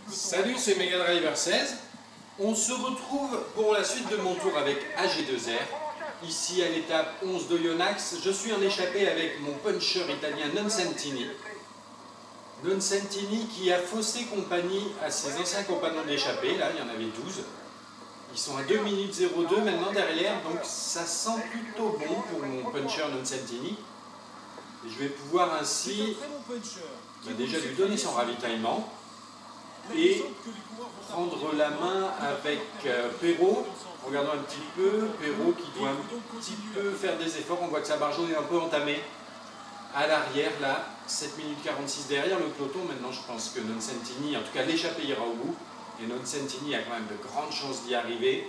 Salut, c'est Mega Driver 16. On se retrouve pour la suite de mon tour avec AG2R. Ici à l'étape 11 de Yonax, je suis en échappée avec mon puncher italien Nonsentini. Nonsentini qui a faussé compagnie à ses anciens compagnons d'échappée, là il y en avait 12. Ils sont à 2 minutes 02 maintenant derrière, donc ça sent plutôt bon pour mon puncher Nonsentini. Et je vais pouvoir ainsi déjà lui donner son ravitaillement et prendre la main avec Perrault. Regardons un petit peu, Perrault qui doit un petit peu faire des efforts. On voit que sa barre jaune est un peu entamée à l'arrière, là, 7 minutes 46 derrière le peloton. Maintenant, je pense que Nonsentini, en tout cas l'échappée ira au bout. Et Nonsentini a quand même de grandes chances d'y arriver.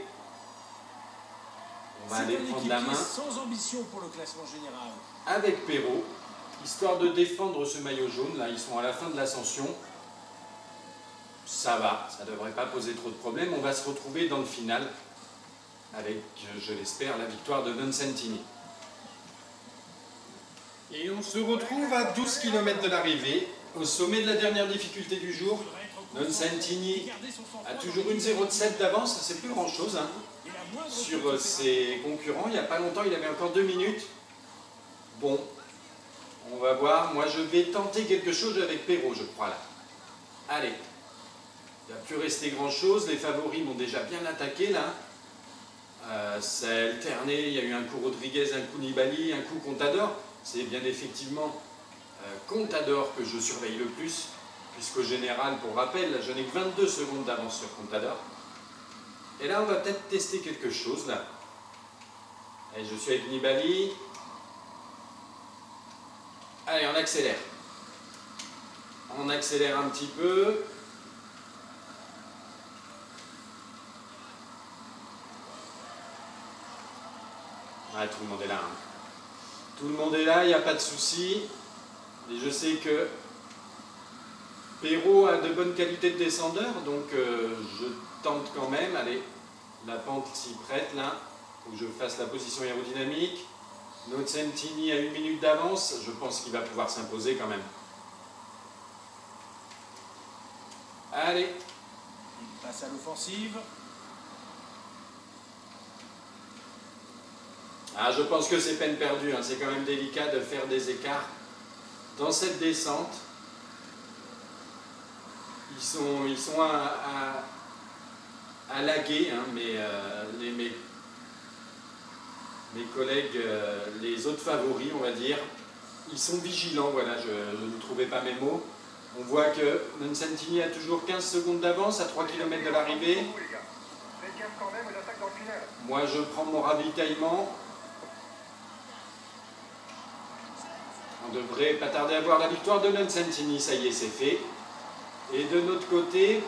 On va aller prendre la main sans ambition pour le classement général avec Perrault, histoire de défendre ce maillot jaune. Là, ils sont à la fin de l'ascension. Ça va, ça ne devrait pas poser trop de problèmes. On va se retrouver dans le final avec, je l'espère, la victoire de Nonsentini. Et on se retrouve à 12 km de l'arrivée, au sommet de la dernière difficulté du jour. Nonsentini a toujours une 0,7 d'avance, c'est plus grand chose hein, sur ses concurrents. Il n'y a pas longtemps, il avait encore 2 minutes. Bon, on va voir. Moi, je vais tenter quelque chose avec Perrault, je crois là. Allez. Il n'y a plus resté grand chose, les favoris m'ont déjà bien attaqué là. C'est alterné, il y a eu un coup Rodriguez, un coup Nibali, un coup Contador. C'est bien effectivement Contador que je surveille le plus, puisqu'au général, pour rappel, je n'ai que 22 secondes d'avance sur Contador. Et là, on va peut-être tester quelque chose là. Allez, je suis avec Nibali. Allez, on accélère. On accélère un petit peu. Ah, tout le monde est là. Hein. Tout le monde est là, il n'y a pas de souci. Et je sais que Perrault a de bonnes qualités de descendeur, donc je tente quand même. Allez, la pente s'y prête là. Il faut que je fasse la position aérodynamique. Nonsentini a 1 minute d'avance. Je pense qu'il va pouvoir s'imposer quand même. Allez. Il passe à l'offensive. Ah, je pense que c'est peine perdue, hein. C'est quand même délicat de faire des écarts dans cette descente. Ils sont à laguer, hein, mes collègues, les autres favoris, on va dire. Ils sont vigilants, voilà, je ne trouvais pas mes mots. On voit que Nonsentini a toujours 15 secondes d'avance à 3 km de l'arrivée. Moi, je prends mon ravitaillement. On devrait pas tarder à voir la victoire de Nonsentini, ça y est, c'est fait. Et de notre côté,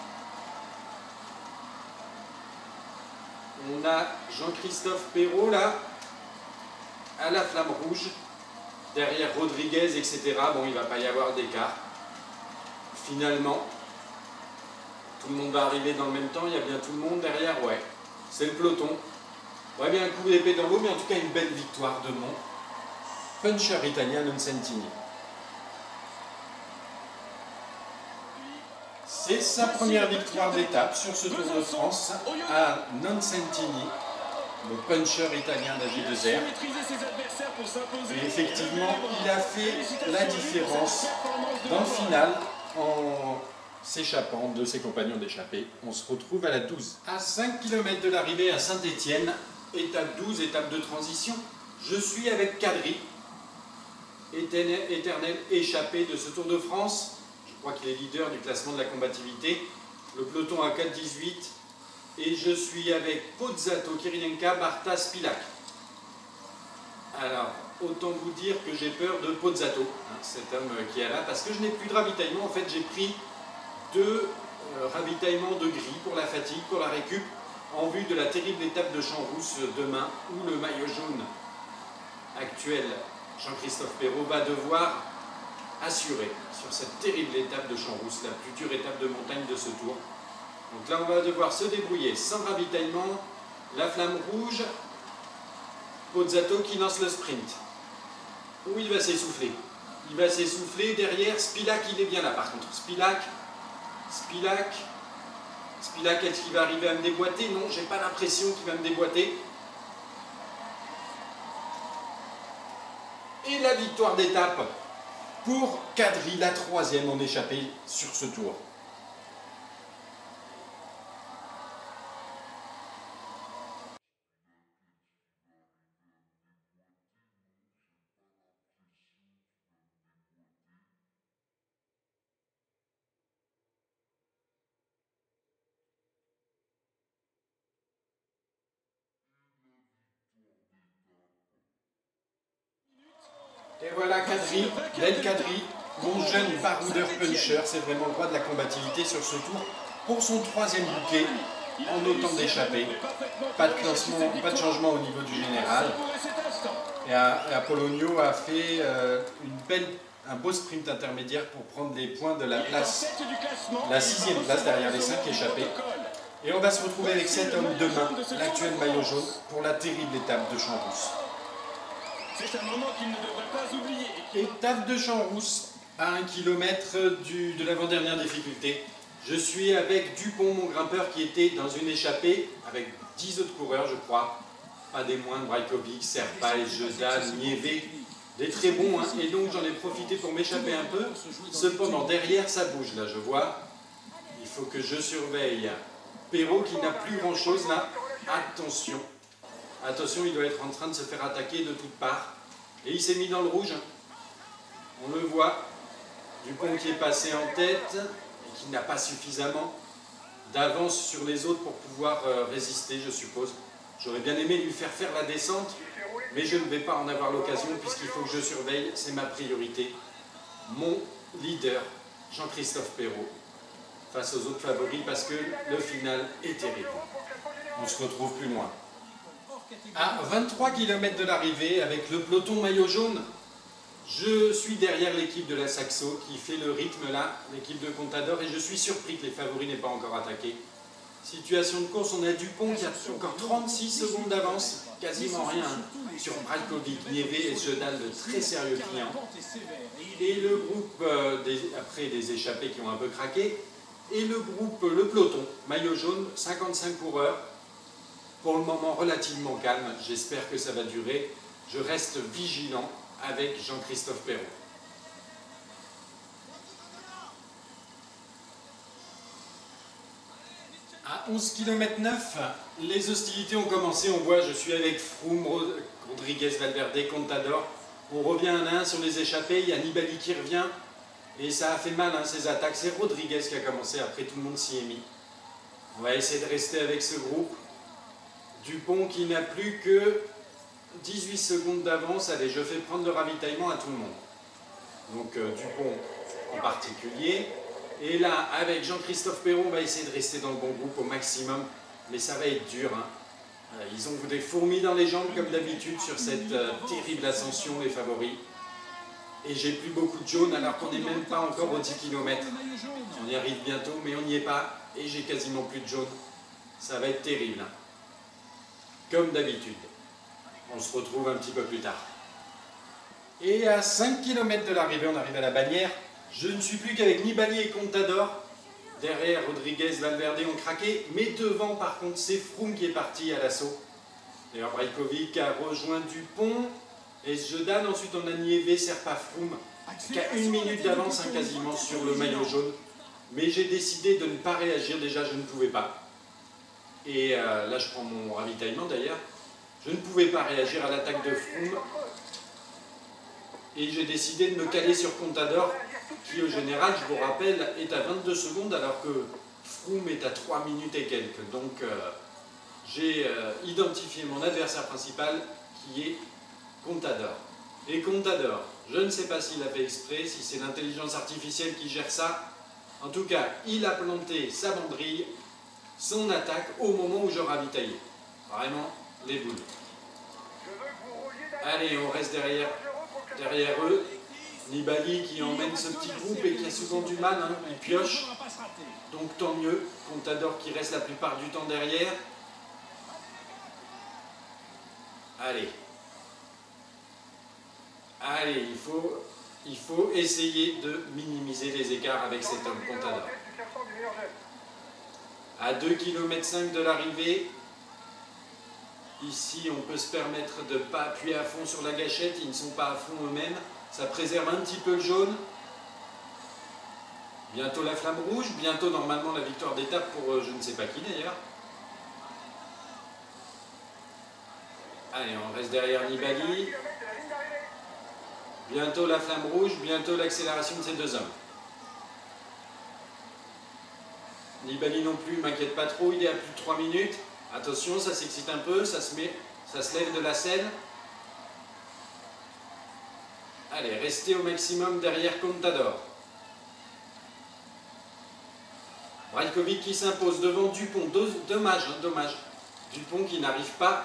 on a Jean-Christophe Perrault là, à la flamme rouge, derrière Rodriguez, etc. Bon, il ne va pas y avoir d'écart. Finalement, tout le monde va arriver dans le même temps, il y a bien tout le monde derrière, ouais. C'est le peloton. Ouais, bien un coup d'épée dans l'eau, mais en tout cas une belle victoire de mon puncher italien Nonsentini. C'est sa première victoire d'étape sur ce Tour de France à Nonsentini, le puncher italien d'AG2R. Et effectivement, il a fait la différence dans le final en s'échappant de ses compagnons d'échappée. On se retrouve à la 12. À 5 km de l'arrivée à Saint-Étienne, étape 12, étape de transition. Je suis avec Kadri, éternel échappé de ce Tour de France. Je crois qu'il est leader du classement de la combativité. Le peloton à 4,18. Et je suis avec Pozzato, Kirilenka, Barta, Spilak. Alors, autant vous dire que j'ai peur de Pozzato, hein, cet homme qui est là, parce que je n'ai plus de ravitaillement. En fait, j'ai pris 2 ravitaillements de gris pour la fatigue, pour la récup, en vue de la terrible étape de Champs-Rousse demain, où le maillot jaune actuel, Jean-Christophe Perrault, va devoir assurer sur cette terrible étape de Champs-Rousse, la plus dure étape de montagne de ce tour. Donc là, on va devoir se débrouiller sans ravitaillement. La flamme rouge, Pozzato qui lance le sprint. Où il va s'essouffler. Il va s'essouffler derrière. Spilak, il est bien là par contre. Spilak, Spilak. Spilak, est-ce qu'il va arriver à me déboîter? Non, j'ai pas l'impression qu'il va me déboîter. Et la victoire d'étape pour Kadri, la 3e en échappée sur ce tour. Et voilà Kadri, Ben Kadri, mon jeune baroudeur puncher, c'est vraiment le roi de la combativité sur ce tour pour son 3e bouquet en autant d'échappées. Pas de classement, pas de changement au niveau du général. Et Apollonio a fait un beau sprint intermédiaire pour prendre les points de la place, la 6e place derrière les 5 échappés. Et on va se retrouver avec cet homme demain, l'actuel maillot jaune, pour la terrible étape de Champs-Rousse. C'est un moment qu'il ne devrait pas oublier. Étape de Champs-Rousse, à 1 km de l'avant-dernière difficulté. Je suis avec Dupont, mon grimpeur, qui était dans une échappée avec 10 autres coureurs, je crois. Pas des moindres, Brajkovic, Serpay, Jeudan, Nieve, des très bons. Hein. Et donc j'en ai profité pour m'échapper un peu. Cependant, derrière, ça bouge, là, je vois. Il faut que je surveille Perrault qui n'a plus grand-chose, là. Attention. Attention, il doit être en train de se faire attaquer de toutes parts. Et il s'est mis dans le rouge. On le voit. Dupont qui est passé en tête et qui n'a pas suffisamment d'avance sur les autres pour pouvoir résister, je suppose. J'aurais bien aimé lui faire faire la descente, mais je ne vais pas en avoir l'occasion puisqu'il faut que je surveille, c'est ma priorité. Mon leader, Jean-Christophe Perrault, face aux autres favoris parce que le final est terrible. On se retrouve plus loin. À 23 km de l'arrivée, avec le peloton maillot jaune, je suis derrière l'équipe de la Saxo qui fait le rythme là, l'équipe de Contador, et je suis surpris que les favoris n'aient pas encore attaqué. Situation de course, on a Dupont qui a encore 36 secondes d'avance, quasiment rien, sur Brajkovic, Nieve et Jeudan, de très sérieux clients. Et le groupe, après des échappés qui ont un peu craqué, et le groupe, le peloton, maillot jaune, 55 coureurs. Pour le moment relativement calme, j'espère que ça va durer. Je reste vigilant avec Jean-Christophe Perrault. À 11 km 9, les hostilités ont commencé. On voit, je suis avec Froome, Rodriguez, Valverde, Contador. On revient un à un sur les échappées. Il y a Nibali qui revient. Et ça a fait mal, hein, ces attaques. C'est Rodriguez qui a commencé, après tout le monde s'y est mis. On va essayer de rester avec ce groupe. Dupont qui n'a plus que 18 secondes d'avance. Allez, je fais prendre le ravitaillement à tout le monde. Donc Dupont en particulier. Et là, avec Jean-Christophe Perrault, on va essayer de rester dans le bon groupe au maximum. Mais ça va être dur. Hein. Ils ont des fourmis dans les jambes comme d'habitude sur cette terrible ascension, les favoris. Et j'ai plus beaucoup de jaune alors qu'on n'est même pas encore aux 10 km. On y arrive bientôt, mais on n'y est pas. Et j'ai quasiment plus de jaune. Ça va être terrible. Hein. Comme d'habitude. On se retrouve un petit peu plus tard. Et à 5 km de l'arrivée, on arrive à la bannière. Je ne suis plus qu'avec Nibali et Contador. Derrière, Rodriguez, Valverde ont craqué. Mais devant, par contre, c'est Froome qui est parti à l'assaut. D'ailleurs, Brajkovic a rejoint Dupont. Et Jeudan, ensuite on a Nieve, Serpa, Froome, qui a 1 minute d'avance hein, quasiment sur le maillot jaune. Mais j'ai décidé de ne pas réagir, déjà je ne pouvais pas. Et là je prends mon ravitaillement d'ailleurs. Je ne pouvais pas réagir à l'attaque de Froome. Et j'ai décidé de me caler sur Contador, qui au général, je vous rappelle, est à 22 secondes alors que Froome est à 3 minutes et quelques. Donc j'ai identifié mon adversaire principal qui est Contador. Et Contador, je ne sais pas s'il a fait exprès, si c'est l'intelligence artificielle qui gère ça. En tout cas, il a planté sa banderille, son attaque, au moment où je ravitaillais. Vraiment, les boules. Allez, on reste derrière eux. Nibali qui emmène ce petit groupe et qui a souvent du mal, hein, il pioche. Donc tant mieux. Contador qui reste la plupart du temps derrière. Allez. Allez, il faut essayer de minimiser les écarts avec cet homme Contador. À 2,5 km de l'arrivée. Ici, on peut se permettre de ne pas appuyer à fond sur la gâchette. Ils ne sont pas à fond eux-mêmes. Ça préserve un petit peu le jaune. Bientôt la flamme rouge. Bientôt, normalement, la victoire d'étape pour je ne sais pas qui d'ailleurs. Allez, on reste derrière Nibali. Bientôt la flamme rouge. Bientôt l'accélération de ces deux hommes. Nibali non plus, m'inquiète pas trop. Il est à plus de 3 minutes. Attention, ça s'excite un peu, ça se lève de la selle. Allez, restez au maximum derrière Contador. Brajkovic qui s'impose devant Dupont. Dommage, hein, dommage. Dupont qui n'arrive pas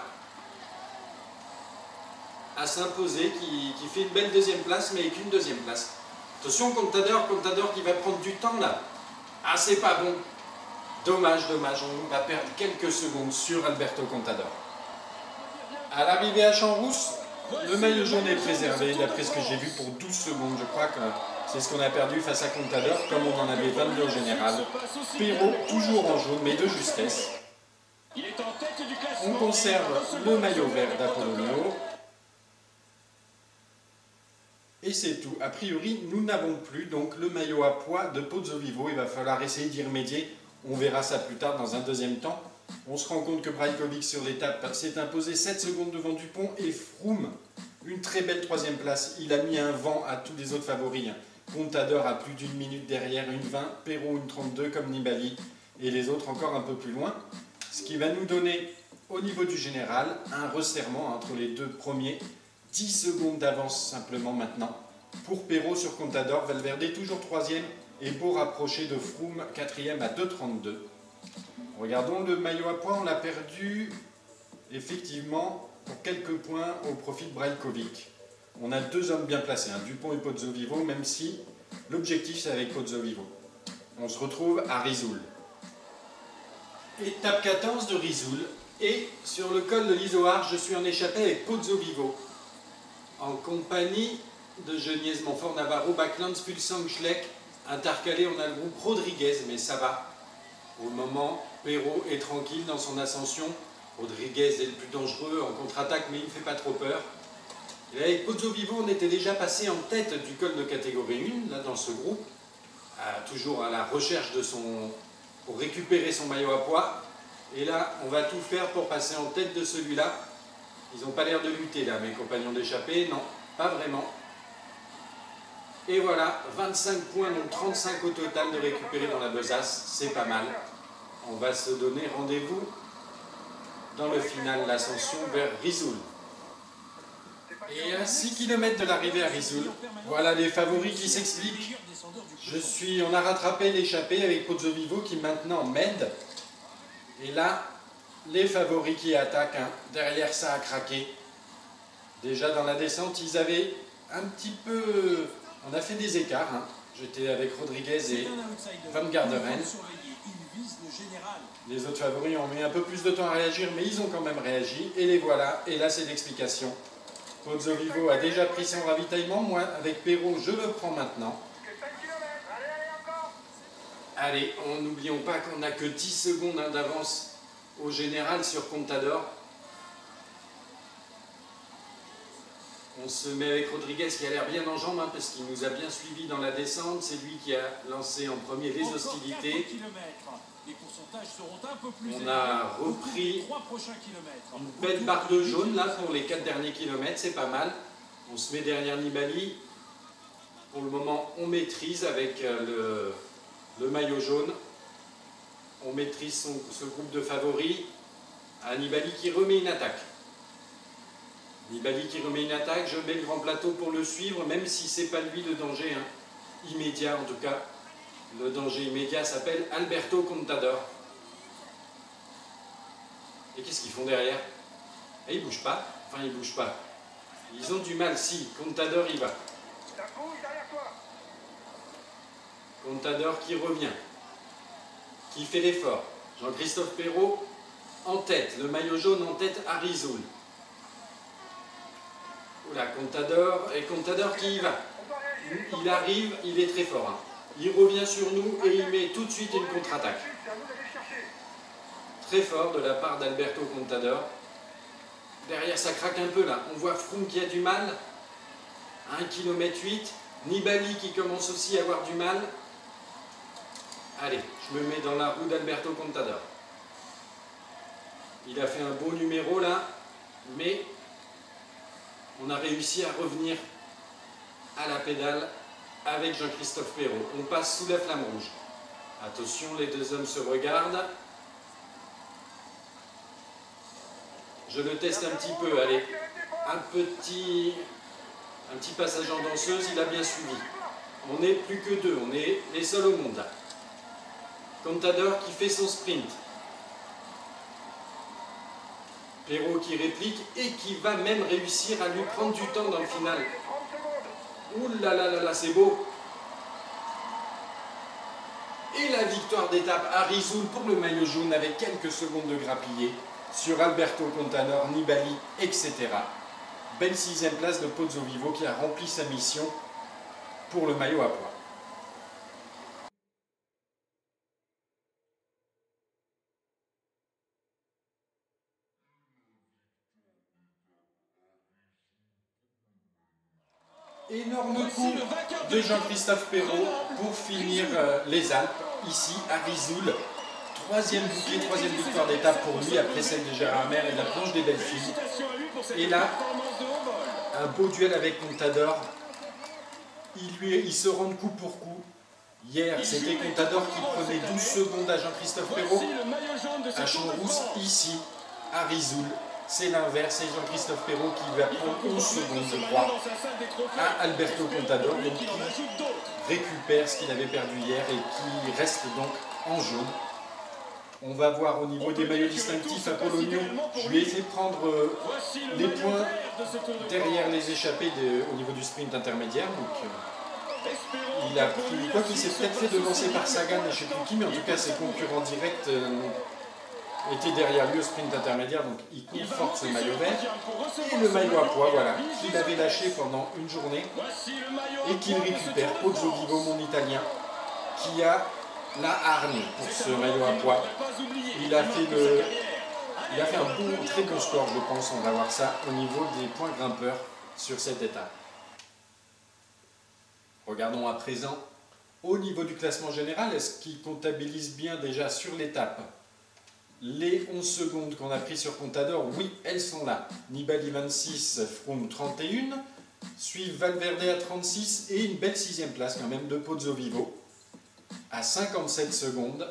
à s'imposer, qui fait une belle deuxième place, mais qu'une deuxième place. Attention, Contador qui va prendre du temps là. Ah, c'est pas bon. Dommage, dommage, on va perdre quelques secondes sur Alberto Contador. À l'arrivée à Champs-Rousse, le maillot jaune est préservé, d'après ce que j'ai vu, pour 12 secondes. Je crois que c'est ce qu'on a perdu face à Contador, comme on en avait 22 au général. Perrault, toujours en jaune, mais de justesse. On conserve le maillot vert d'Apollonio. Et c'est tout. A priori, nous n'avons plus donc le maillot à poids de Pozzovivo. Il va falloir essayer d'y remédier. On verra ça plus tard dans un deuxième temps. On se rend compte que Brajkovic sur l'étape s'est imposé 7 secondes devant Dupont et Froome, une très belle troisième place. Il a mis un vent à tous les autres favoris. Contador a plus d'une minute derrière, une 20, Perrault une 32 comme Nibali et les autres encore un peu plus loin. Ce qui va nous donner au niveau du général un resserrement entre les deux premiers. 10 secondes d'avance simplement maintenant pour Perrault sur Contador. Valverde toujours troisième. Et beau rapproché de Froome, 4e à 2,32. Regardons le maillot à poids, on l'a perdu effectivement pour quelques points au profit de Brajkovic. On a deux hommes bien placés, hein, Dupont et Pozzovivo, même si l'objectif c'est avec Pozzovivo. On se retrouve à Risoul. Étape 14 de Risoul. Et sur le col de l'Izoard, je suis en échappée avec Pozzovivo. En compagnie de Geniez, Montfort, Navarro, Backlands, Pulsang, Schleck. Intercalé, on a le groupe Rodriguez, mais ça va. Pour le moment, Perrault est tranquille dans son ascension. Rodriguez est le plus dangereux en contre-attaque, mais il ne fait pas trop peur. Et avec Pozzovivo, on était déjà passé en tête du col de catégorie 1, là dans ce groupe, toujours à la recherche de pour récupérer son maillot à poids. Et là, on va tout faire pour passer en tête de celui-là. Ils n'ont pas l'air de lutter là, mes compagnons d'échappée, non, pas vraiment. Et voilà, 25 points, donc 35 au total de récupérer dans la besace, c'est pas mal. On va se donner rendez-vous dans le final, l'ascension vers Risoul. Et à 6 km de l'arrivée à Risoul, voilà les favoris qui s'expliquent. On a rattrapé l'échappée avec Pozzovivo qui maintenant m'aide. Et là, les favoris qui attaquent, hein. Derrière ça a craqué. Déjà dans la descente, ils avaient un petit peu... On a fait des écarts, hein. J'étais avec Rodriguez et Van Garderen. Les autres favoris ont mis un peu plus de temps à réagir, mais ils ont quand même réagi. Et les voilà, et là c'est l'explication. Pozzovivo a déjà pris son ravitaillement, moi avec Perrault je le prends maintenant. Allez, n'oublions pas qu'on n'a que 10 secondes d'avance au général sur Contador. On se met avec Rodriguez qui a l'air bien en jambes, hein, parce qu'il nous a bien suivis dans la descente. C'est lui qui a lancé en premier les hostilités. On a repris une belle barre de jaune là pour les 4 derniers kilomètres, c'est pas mal. On se met derrière Nibali. Pour le moment, on maîtrise avec le maillot jaune. On maîtrise ce groupe de favoris. Nibali qui remet une attaque. Nibali qui remet une attaque, je mets le grand plateau pour le suivre, même si c'est pas lui le danger, hein, immédiat en tout cas. Le danger immédiat s'appelle Alberto Contador. Et qu'est-ce qu'ils font derrière? Et ils ne bougent pas, enfin ils ne bougent pas. Ils ont du mal, si, Contador y va. Contador qui revient, qui fait l'effort. Jean-Christophe Perrault en tête, le maillot jaune en tête à Risoul. Oula, Contador, et Contador qui y va. Il arrive, il est très fort. Hein. Il revient sur nous et il met tout de suite une contre-attaque. Très fort de la part d'Alberto Contador. Derrière, ça craque un peu là. On voit Froome qui a du mal. 1,8 km. Nibali qui commence aussi à avoir du mal. Allez, je me mets dans la roue d'Alberto Contador. Il a fait un beau numéro là, mais on a réussi à revenir à la pédale avec Jean-Christophe Perrault. On passe sous la flamme rouge. Attention, les deux hommes se regardent. Je le teste un petit peu, allez. Un petit passage en danseuse, il a bien suivi. On n'est plus que deux, on est les seuls au monde là. Contador qui fait son sprint. Perrault qui réplique et qui va même réussir à lui prendre du temps dans le final. Ouh là là là là, c'est beau. Et la victoire d'étape à Risoul pour le maillot jaune avec quelques secondes de grappillé sur Alberto Contador, Nibali, etc. Belle 6e place de Pozzovivo qui a rempli sa mission pour le maillot à pois. Énorme coup de Jean-Christophe Perrault pour finir les Alpes, ici à Risoul. 3e bouquet, 3e victoire d'étape pour lui, après celle de Gérard Mer et la planche des belles filles. Et là, un beau duel avec Contador. Ils se rendent coup pour coup. Hier, c'était Contador qui prenait 12 secondes à Jean-Christophe Perrault. À Champs-Rousse, ici, à Risoul. C'est l'inverse, c'est Jean-Christophe Perrault qui va prendre 11 secondes, je crois, à Alberto Contador, donc qui récupère ce qu'il avait perdu hier et qui reste donc en jaune. On va voir au niveau des maillots distinctifs à Polonio. Je lui ai fait prendre les points derrière les échappées au niveau du sprint intermédiaire. Donc, il a pris, quoi qu'il s'est peut-être fait devancer par Sagan et je ne sais plus qui, mais en tout cas ses concurrents directs était derrière lui au sprint intermédiaire, donc il conforte ce maillot vert. Et le maillot à pois, voilà, qu'il avait lâché pendant une journée et qu'il récupère. Pozzovivo, mon Italien, qui a la hargne pour ce maillot à pois. Il a fait un bon, très bon score, je pense. On va voir ça au niveau des points grimpeurs sur cette étape. Regardons à présent au niveau du classement général. Est-ce qu'il comptabilise bien déjà sur l'étape? Les 11 secondes qu'on a pris sur Contador, oui, elles sont là. Nibali 26, Froome 31, suivent Valverde à 36 et une belle 6e place quand même de Pozzovivo à 57 secondes.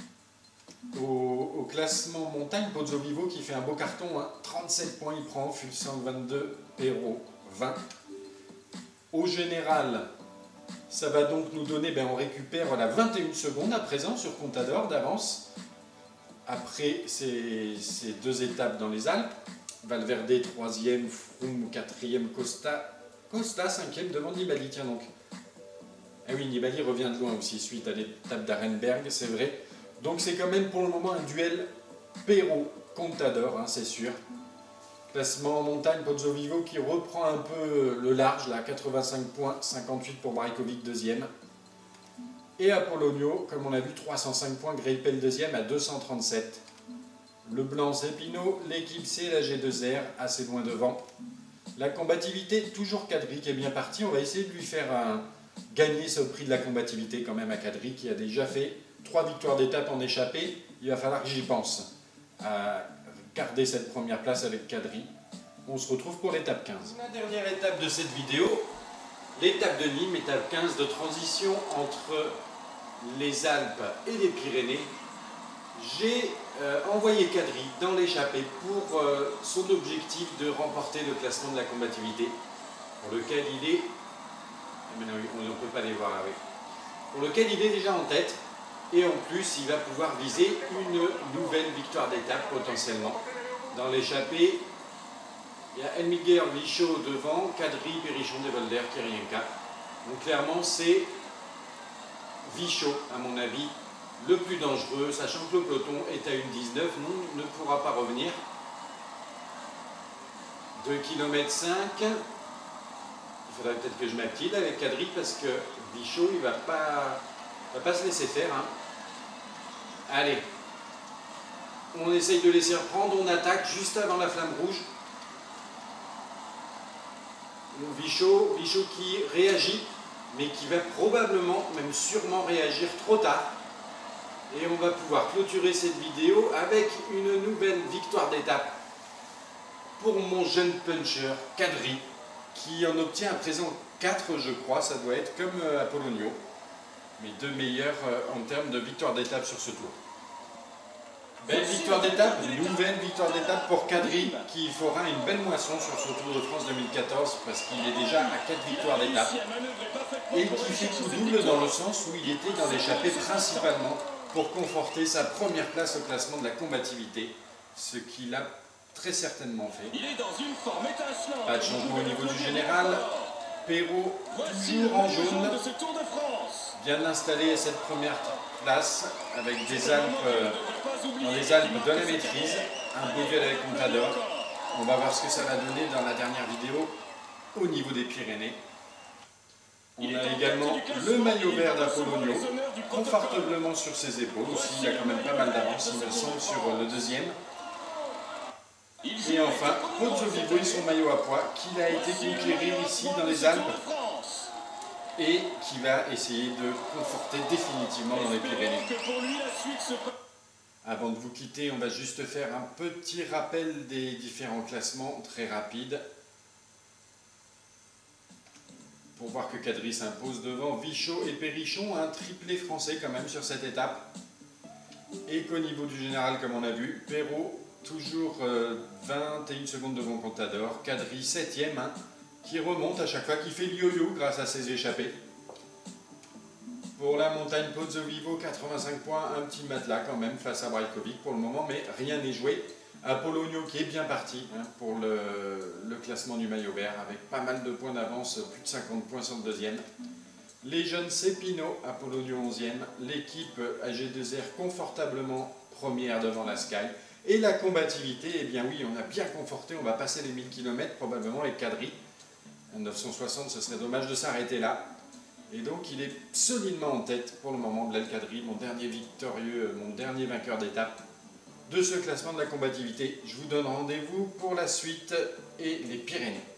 Au classement montagne, Pozzovivo qui fait un beau carton, hein, 37 points il prend, Fuglsang 22, Perrault 20. Au général, ça va donc nous donner, on récupère la 21 secondes à présent sur Contador d'avance. Après ces deux étapes dans les Alpes, Valverde 3e, Froome 4e, Costa 5e devant Nibali. Tiens donc. Ah oui, Nibali revient de loin aussi suite à l'étape d'Arenberg, c'est vrai. Donc c'est quand même pour le moment un duel Perrault-Contador, hein, c'est sûr. Classement en montagne, Pozzovivo qui reprend un peu le large, là, 85 points, 58 pour Brajkovic 2e. Et à Polonio, comme on a vu, 305 points, Greipel 2e à 237. Le blanc c'est Pinot, l'équipe c'est la G2R, assez loin devant. La combativité, toujours Kadri qui est bien parti. On va essayer de lui faire gagner ce prix de la combativité quand même à Kadri qui a déjà fait 3 victoires d'étape en échappée. Il va falloir que j'y pense à garder cette première place avec Kadri. On se retrouve pour l'étape 15. La dernière étape de cette vidéo, l'étape de Nîmes, étape 15 de transition entre les Alpes et les Pyrénées. J'ai envoyé Kadri dans l'échappée pour son objectif de remporter le classement de la combativité, pour lequel il est... Mais non, on ne peut pas les voir là, oui. Pour lequel il est déjà en tête, et en plus il va pouvoir viser une nouvelle victoire d'étape potentiellement. Dans l'échappée, il y a Elmiger Vichot devant, Kadri, Périchon, Devolder, Kirienka. Donc clairement c'est Vichot, à mon avis, le plus dangereux, sachant que le peloton est à 1,19, non, ne pourra pas revenir. 2,5 km. Il faudrait peut-être que je m'active avec Kadri parce que Vichot, il va pas On va pas se laisser faire. Hein. Allez. On essaye de laisser reprendre. On attaque juste avant la flamme rouge. Vichot qui réagit, mais qui va probablement, même sûrement réagir trop tard. Et on va pouvoir clôturer cette vidéo avec une nouvelle victoire d'étape pour mon jeune puncher, Kadri, qui en obtient à présent 4, je crois, ça doit être comme Apollonio, mais 2 meilleurs en termes de victoire d'étape sur ce tour. Belle victoire d'étape, nouvelle victoire d'étape pour Kadri, qui fera une belle moisson sur ce Tour de France 2014, parce qu'il est déjà à 4 victoires d'étape, et qui fait tout double dans le sens où il était dans l'échappée principalement pour conforter sa première place au classement de la combativité, ce qu'il a très certainement fait. Pas de changement au niveau du général. Perrault, toujours en jaune, vient d'installer cette première place avec des Alpes, dans les Alpes de la maîtrise, un beau duel avec Contador. On va voir ce que ça va donner dans la dernière vidéo au niveau des Pyrénées. On a également le maillot vert d'Apollonio, confortablement sur ses épaules aussi, il a quand même pas mal d'avance, il me semble, sur le deuxième. Et enfin, Pozzo Vivo et son maillot à pois, qu'il a été conquérir ici dans les Alpes et qui va essayer de conforter définitivement dans les Pyrénées. Avant de vous quitter, on va juste faire un petit rappel des différents classements très rapide pour voir que Kadri s'impose devant Vichot et Perrichon, un triplé français quand même sur cette étape. Et qu'au niveau du général, comme on a vu, Perrault toujours 21 secondes devant Contador, Kadri 7ème, hein, qui remonte à chaque fois, qui fait le yo-yo grâce à ses échappées. Pour la montagne Pozzo Vivo, 85 points, un petit matelas quand même face à Brajkovic pour le moment, mais rien n'est joué. Apollonio qui est bien parti hein, pour le classement du maillot vert, avec pas mal de points d'avance, plus de 50 points sur le deuxième. Les jeunes c'est Pinot, Apollonio 11e, l'équipe AG2R confortablement première devant la Sky. Et la combativité, eh bien oui, on a bien conforté, on va passer les 1000 km probablement avec Kadri. En 960, ce serait dommage de s'arrêter là. Et donc il est solidement en tête pour le moment, Blel Kadri, mon dernier victorieux, mon dernier vainqueur d'étape de ce classement de la combativité. Je vous donne rendez-vous pour la suite et les Pyrénées.